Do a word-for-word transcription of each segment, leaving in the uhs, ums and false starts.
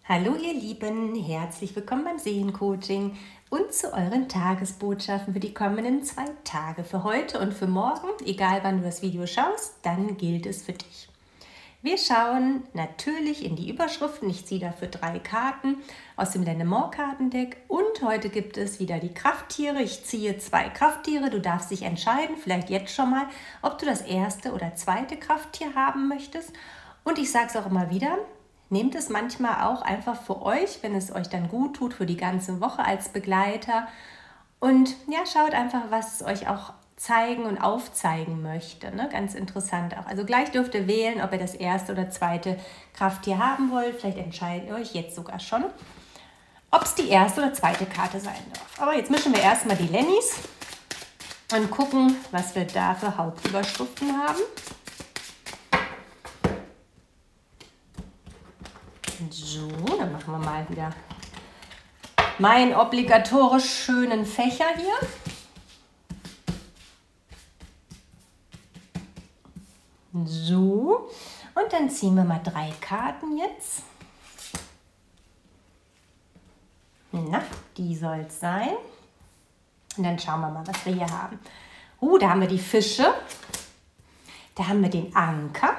Hallo ihr Lieben, herzlich willkommen beim Seelencoaching und zu euren Tagesbotschaften für die kommenden zwei Tage, für heute und für morgen. Egal wann du das Video schaust, dann gilt es für dich. Wir schauen natürlich in die Überschriften. Ich ziehe dafür drei Karten aus dem Lennemort-Kartendeck und heute gibt es wieder die Krafttiere. Ich ziehe zwei Krafttiere. Du darfst dich entscheiden, vielleicht jetzt schon mal, ob du das erste oder zweite Krafttier haben möchtest. Und ich sage es auch immer wieder, nehmt es manchmal auch einfach für euch, wenn es euch dann gut tut, für die ganze Woche als Begleiter. Und ja, schaut einfach, was es euch auch zeigen und aufzeigen möchte. Ne? Ganz interessant auch. Also gleich dürft ihr wählen, ob ihr das erste oder zweite Krafttier haben wollt. Vielleicht entscheidet ihr euch jetzt sogar schon, ob es die erste oder zweite Karte sein darf. Aber jetzt mischen wir erstmal die Lennys und gucken, was wir da für Hauptüberschriften haben. So, dann machen wir mal wieder meinen obligatorisch schönen Fächer hier. So, und dann ziehen wir mal drei Karten jetzt. Na, die soll es sein. Und dann schauen wir mal, was wir hier haben. Uh, da haben wir die Fische. Da haben wir den Anker.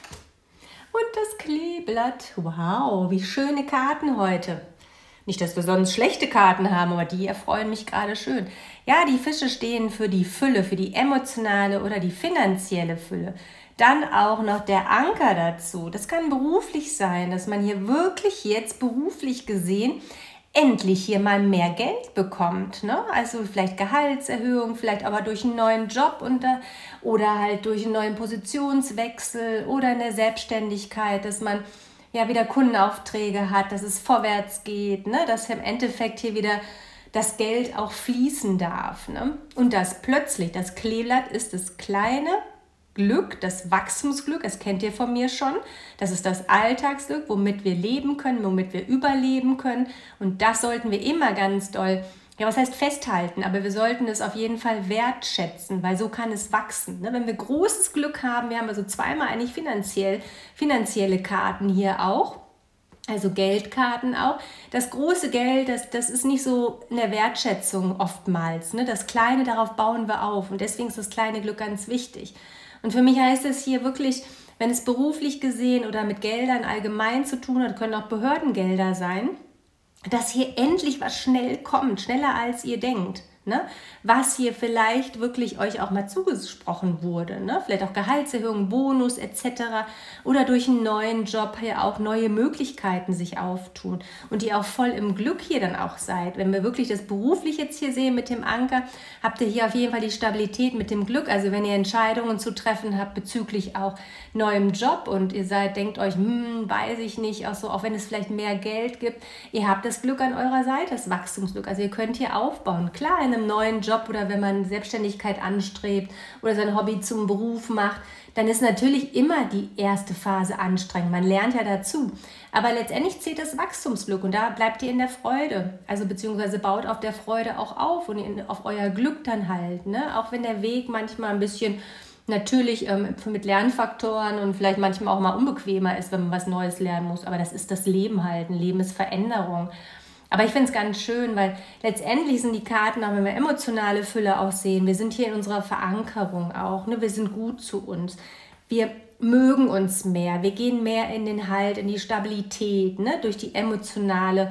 Und das Kleeblatt. Wow, wie schöne Karten heute. Nicht, dass wir sonst schlechte Karten haben, aber die erfreuen mich gerade schön. Ja, die Fische stehen für die Fülle, für die emotionale oder die finanzielle Fülle. Dann auch noch der Anker dazu. Das kann beruflich sein, dass man hier wirklich jetzt beruflich gesehen endlich hier mal mehr Geld bekommt, ne? Also vielleicht Gehaltserhöhung, vielleicht aber durch einen neuen Job und, oder halt durch einen neuen Positionswechsel oder in der Selbstständigkeit, dass man ja wieder Kundenaufträge hat, dass es vorwärts geht, ne? Dass im Endeffekt hier wieder das Geld auch fließen darf, ne? Und das plötzlich, das Kleeblatt ist das kleine Glück, das Wachstumsglück, das kennt ihr von mir schon. Das ist das Alltagsglück, womit wir leben können, womit wir überleben können. Und das sollten wir immer ganz doll, ja, was heißt festhalten, aber wir sollten es auf jeden Fall wertschätzen, weil so kann es wachsen. Ne? Wenn wir großes Glück haben, wir haben also zweimal eigentlich finanziell, finanzielle Karten hier auch, also Geldkarten auch. Das große Geld, das, das ist nicht so in der Wertschätzung oftmals. Ne? Das Kleine, darauf bauen wir auf und deswegen ist das kleine Glück ganz wichtig. Und für mich heißt es hier wirklich, wenn es beruflich gesehen oder mit Geldern allgemein zu tun hat, können auch Behördengelder sein, dass hier endlich was schnell kommt, schneller als ihr denkt. Ne? Was hier vielleicht wirklich euch auch mal zugesprochen wurde. Ne? Vielleicht auch Gehaltserhöhung, Bonus et cetera. Oder durch einen neuen Job hier auch neue Möglichkeiten sich auftun. Und ihr auch voll im Glück hier dann auch seid. Wenn wir wirklich das beruflich jetzt hier sehen mit dem Anker, habt ihr hier auf jeden Fall die Stabilität mit dem Glück. Also wenn ihr Entscheidungen zu treffen habt bezüglich auch neuem Job und ihr seid, denkt euch, hm, weiß ich nicht, auch so, auch wenn es vielleicht mehr Geld gibt, ihr habt das Glück an eurer Seite, das Wachstumsglück. Also ihr könnt hier aufbauen. Klar, in einem neuen Job oder wenn man Selbstständigkeit anstrebt oder sein Hobby zum Beruf macht, dann ist natürlich immer die erste Phase anstrengend. Man lernt ja dazu. Aber letztendlich zählt das Wachstumsglück und da bleibt ihr in der Freude. Also beziehungsweise baut auf der Freude auch auf und auf euer Glück dann halt. Ne? Auch wenn der Weg manchmal ein bisschen natürlich ähm, mit Lernfaktoren und vielleicht manchmal auch mal unbequemer ist, wenn man was Neues lernen muss. Aber das ist das Leben halt. Ein Leben ist Veränderung. Aber ich finde es ganz schön, weil letztendlich sind die Karten, auch wenn wir emotionale Fülle auch sehen, wir sind hier in unserer Verankerung auch, ne? Wir sind gut zu uns, wir mögen uns mehr, wir gehen mehr in den Halt, in die Stabilität, ne? Durch die emotionale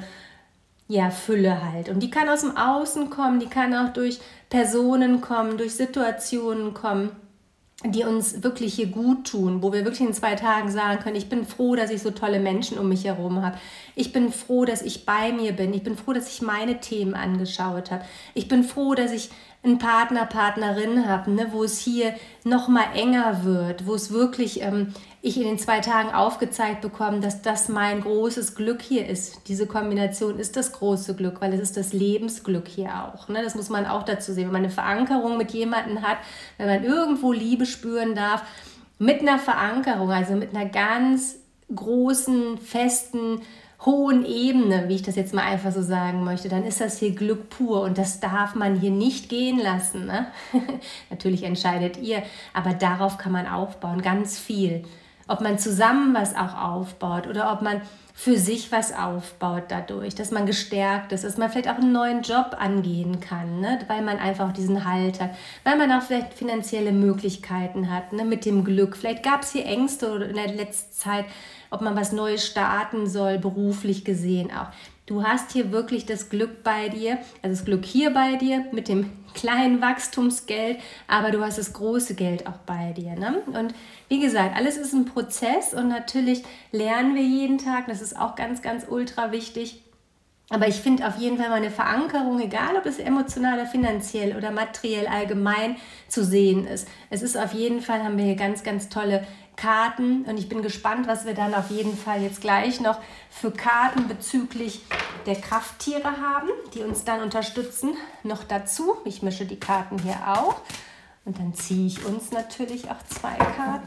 ja, Fülle halt. Und die kann aus dem Außen kommen, die kann auch durch Personen kommen, durch Situationen kommen, die uns wirklich hier gut tun, wo wir wirklich in zwei Tagen sagen können, ich bin froh, dass ich so tolle Menschen um mich herum habe. Ich bin froh, dass ich bei mir bin. Ich bin froh, dass ich meine Themen angeschaut habe. Ich bin froh, dass ich einen Partner, Partnerin habe, ne, wo es hier noch mal enger wird, wo es wirklich, ähm, ich in den zwei Tagen aufgezeigt bekomme, dass das mein großes Glück hier ist. Diese Kombination ist das große Glück, weil es ist das Lebensglück hier auch. Ne? Das muss man auch dazu sehen. Wenn man eine Verankerung mit jemandem hat, wenn man irgendwo Liebe spüren darf, mit einer Verankerung, also mit einer ganz großen, festen, hohen Ebene, wie ich das jetzt mal einfach so sagen möchte, dann ist das hier Glück pur und das darf man hier nicht gehen lassen. Ne? Natürlich entscheidet ihr, aber darauf kann man aufbauen, ganz viel. ob man zusammen was auch aufbaut oder ob man für sich was aufbaut dadurch, dass man gestärkt ist, dass man vielleicht auch einen neuen Job angehen kann, ne? Weil man einfach diesen Halt hat, weil man auch vielleicht finanzielle Möglichkeiten hat, ne? Mit dem Glück. Vielleicht gab es hier Ängste in der letzten Zeit, ob man was Neues starten soll, beruflich gesehen auch. Du hast hier wirklich das Glück bei dir, also das Glück hier bei dir mit dem kleinen Wachstumsgeld, aber du hast das große Geld auch bei dir. Ne? Und wie gesagt, alles ist ein Prozess und natürlich lernen wir jeden Tag, das ist auch ganz, ganz ultra wichtig. Aber ich finde auf jeden Fall mal eine Verankerung, egal ob es emotional oder finanziell oder materiell allgemein zu sehen ist. Es ist auf jeden Fall, haben wir hier ganz, ganz tolle Karten und ich bin gespannt, was wir dann auf jeden Fall jetzt gleich noch für Karten bezüglich der Krafttiere haben, die uns dann unterstützen. Noch dazu, ich mische die Karten hier auch und dann ziehe ich uns natürlich auch zwei Karten.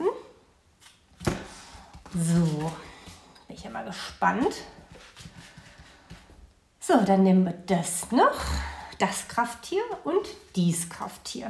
So, bin ich ja mal gespannt. So, dann nehmen wir das noch, das Krafttier und dies Krafttier.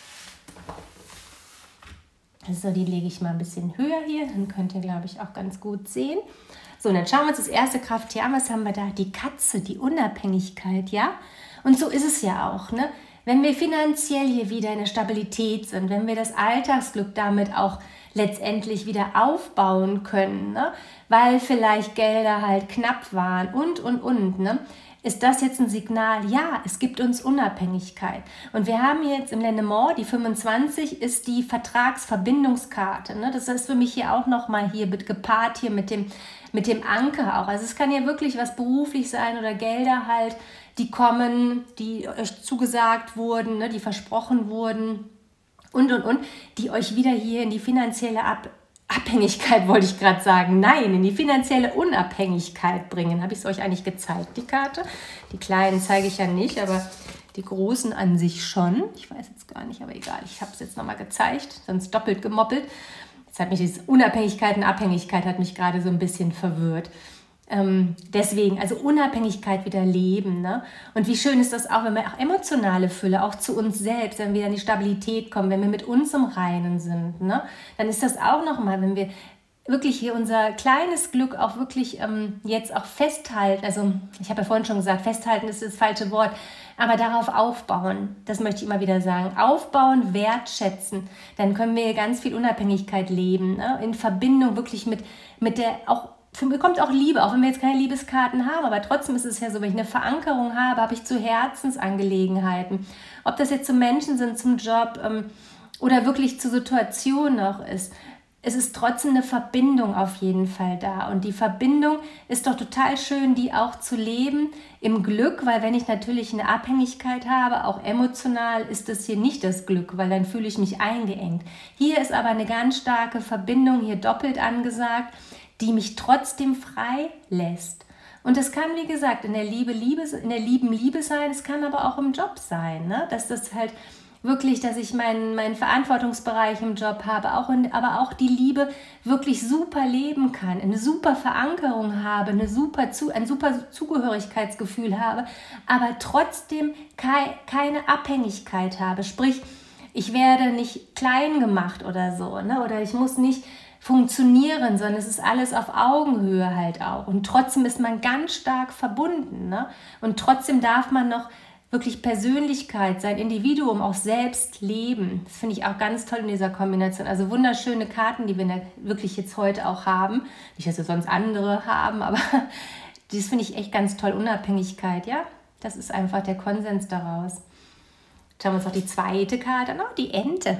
So, die lege ich mal ein bisschen höher hier, dann könnt ihr, glaube ich, auch ganz gut sehen. So, und dann schauen wir uns das erste Krafttier an. Was haben wir da? Die Katze, die Unabhängigkeit, ja? Und so ist es ja auch, ne? Wenn wir finanziell hier wieder in der Stabilität sind, wenn wir das Alltagsglück damit auch letztendlich wieder aufbauen können, ne? Weil vielleicht Gelder halt knapp waren und, und, und, ne? Ist das jetzt ein Signal? Ja, es gibt uns Unabhängigkeit. Und wir haben jetzt im Lenormand, die fünfundzwanzig, ist die Vertragsverbindungskarte. Ne? Das ist für mich hier auch nochmal hier gepaart hier mit dem, mit dem Anker auch. Also es kann ja wirklich was beruflich sein oder Gelder halt, die kommen, die euch zugesagt wurden, ne? Die versprochen wurden und, und, und, die euch wieder hier in die finanzielle Ab Abhängigkeit, wollte ich gerade sagen. Nein, in die finanzielle Unabhängigkeit bringen. Habe ich es euch eigentlich gezeigt, die Karte? Die kleinen zeige ich ja nicht, aber die großen an sich schon. Ich weiß jetzt gar nicht, aber egal. Ich habe es jetzt nochmal gezeigt, sonst doppelt gemoppelt. Jetzt hat mich diese Unabhängigkeit und Abhängigkeit hat mich gerade so ein bisschen verwirrt. Ähm, deswegen, also Unabhängigkeit wieder leben. Ne? Und wie schön ist das auch, wenn wir auch emotionale Fülle, auch zu uns selbst, wenn wir in die Stabilität kommen, wenn wir mit uns im Reinen sind, ne? Dann ist das auch nochmal, wenn wir wirklich hier unser kleines Glück auch wirklich ähm, jetzt auch festhalten, also ich habe ja vorhin schon gesagt, festhalten ist das falsche Wort, aber darauf aufbauen, das möchte ich immer wieder sagen, aufbauen, wertschätzen, dann können wir ganz viel Unabhängigkeit leben, ne? In Verbindung wirklich mit, mit der auch. Für mich kommt auch Liebe, auch wenn wir jetzt keine Liebeskarten haben, aber trotzdem ist es ja so, wenn ich eine Verankerung habe, habe ich zu Herzensangelegenheiten. Ob das jetzt zu Menschen sind, zum Job ähm, oder wirklich zur Situation noch ist. Es ist trotzdem eine Verbindung auf jeden Fall da. Und die Verbindung ist doch total schön, die auch zu leben im Glück, weil wenn ich natürlich eine Abhängigkeit habe, auch emotional, ist das hier nicht das Glück, weil dann fühle ich mich eingeengt. Hier ist aber eine ganz starke Verbindung, hier doppelt angesagt, die mich trotzdem frei lässt. Und das kann, wie gesagt, in der Liebe, Liebe, in der lieben Liebe sein, es kann aber auch im Job sein, ne? Dass das halt wirklich, dass ich meinen, meinen Verantwortungsbereich im Job habe, auch in, aber auch die Liebe wirklich super leben kann, eine super Verankerung habe, eine super zu, ein super Zugehörigkeitsgefühl habe, aber trotzdem kei, keine Abhängigkeit habe. Sprich, ich werde nicht klein gemacht oder so, ne? Oder ich muss nicht funktionieren, sondern es ist alles auf Augenhöhe halt auch. Und trotzdem ist man ganz stark verbunden. Ne? Und trotzdem darf man noch wirklich Persönlichkeit, sein Individuum auch selbst leben. Das finde ich auch ganz toll in dieser Kombination. Also wunderschöne Karten, die wir wirklich jetzt heute auch haben. Nicht, dass wir sonst andere haben, aber das finde ich echt ganz toll. Unabhängigkeit, ja, das ist einfach der Konsens daraus. Schauen wir uns noch die zweite Karte an, oh, die Ente.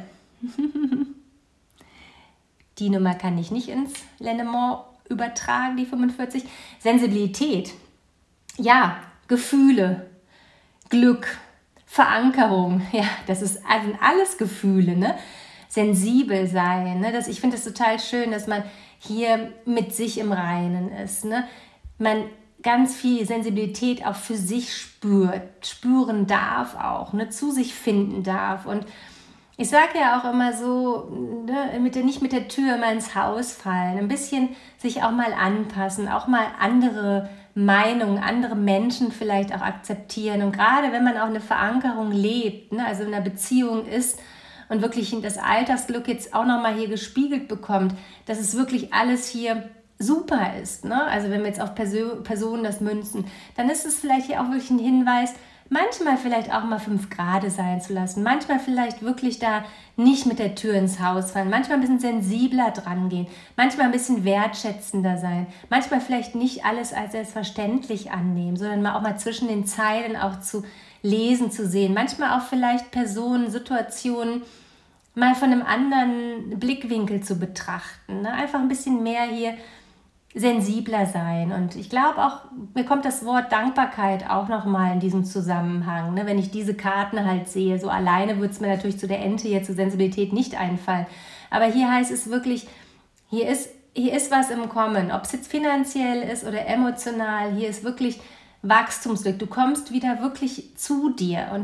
Die Nummer kann ich nicht ins Lenormand übertragen, die fünfundvierzig. Sensibilität, ja, Gefühle, Glück, Verankerung, ja, das ist also alles Gefühle, ne? Sensibel sein, ne? Das, ich finde es total schön, dass man hier mit sich im Reinen ist, ne? Man ganz viel Sensibilität auch für sich spürt, spüren darf auch, ne? Zu sich finden darf. Und ich sage ja auch immer so, ne, mit der, nicht mit der Tür mal ins Haus fallen, ein bisschen sich auch mal anpassen, auch mal andere Meinungen, andere Menschen vielleicht auch akzeptieren. Und gerade wenn man auch eine Verankerung lebt, ne, also in einer Beziehung ist und wirklich das Alltagsglück jetzt auch nochmal hier gespiegelt bekommt, dass es wirklich alles hier super ist. Ne? Also wenn wir jetzt auf Perso- Personen das münzen, dann ist es vielleicht hier auch wirklich ein Hinweis, manchmal vielleicht auch mal fünf Grade sein zu lassen, manchmal vielleicht wirklich da nicht mit der Tür ins Haus fallen, manchmal ein bisschen sensibler dran gehen, manchmal ein bisschen wertschätzender sein, manchmal vielleicht nicht alles als selbstverständlich annehmen, sondern mal auch mal zwischen den Zeilen auch zu lesen, zu sehen, manchmal auch vielleicht Personen, Situationen mal von einem anderen Blickwinkel zu betrachten, ne? Einfach ein bisschen mehr hier sensibler sein. Und ich glaube auch, mir kommt das Wort Dankbarkeit auch nochmal in diesem Zusammenhang. Ne? Wenn ich diese Karten halt sehe, so alleine würde es mir natürlich zu der Ente hier, zur Sensibilität nicht einfallen. Aber hier heißt es wirklich, hier ist, hier ist was im Kommen. Ob es jetzt finanziell ist oder emotional, hier ist wirklich Wachstumsglück. Du kommst wieder wirklich zu dir und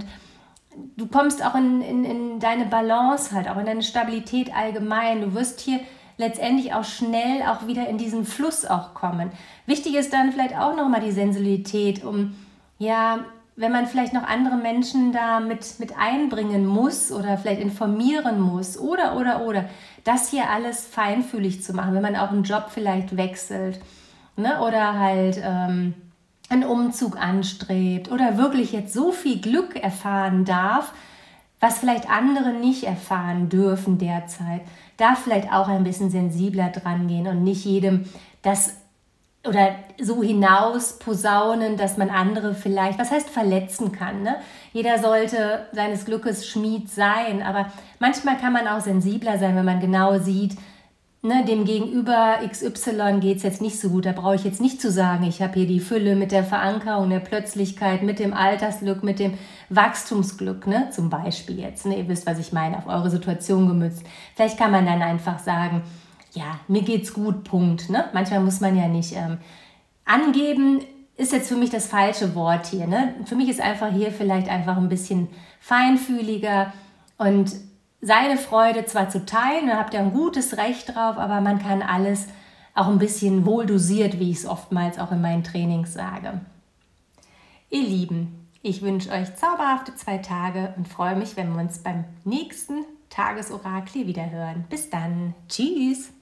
du kommst auch in, in, in deine Balance halt, auch in deine Stabilität allgemein. Du wirst hier letztendlich auch schnell auch wieder in diesen Fluss auch kommen. Wichtig ist dann vielleicht auch nochmal die Sensibilität, um, ja, wenn man vielleicht noch andere Menschen da mit, mit einbringen muss oder vielleicht informieren muss oder, oder, oder, das hier alles feinfühlig zu machen, wenn man auch einen Job vielleicht wechselt, ne, oder halt ähm, einen Umzug anstrebt oder wirklich jetzt so viel Glück erfahren darf, was vielleicht andere nicht erfahren dürfen derzeit, da vielleicht auch ein bisschen sensibler dran gehen und nicht jedem das oder so hinaus posaunen, dass man andere vielleicht, was heißt verletzen kann, ne? Jeder sollte seines Glückes Schmied sein, aber manchmal kann man auch sensibler sein, wenn man genau sieht, ne, dem Gegenüber X Y geht es jetzt nicht so gut, da brauche ich jetzt nicht zu sagen, ich habe hier die Fülle mit der Verankerung, der Plötzlichkeit, mit dem Alltagsglück, mit dem Wachstumsglück, ne, zum Beispiel jetzt, ne, ihr wisst, was ich meine, auf eure Situation gemünzt. Vielleicht kann man dann einfach sagen, ja, mir geht's gut, Punkt. Ne? Manchmal muss man ja nicht ähm, angeben, ist jetzt für mich das falsche Wort hier. Ne? Für mich ist einfach hier vielleicht einfach ein bisschen feinfühliger und seine Freude zwar zu teilen, da habt ihr ein gutes Recht drauf, aber man kann alles auch ein bisschen wohl dosiert, wie ich es oftmals auch in meinen Trainings sage. Ihr Lieben, ich wünsche euch zauberhafte zwei Tage und freue mich, wenn wir uns beim nächsten Tagesorakel wieder hören. Bis dann. Tschüss.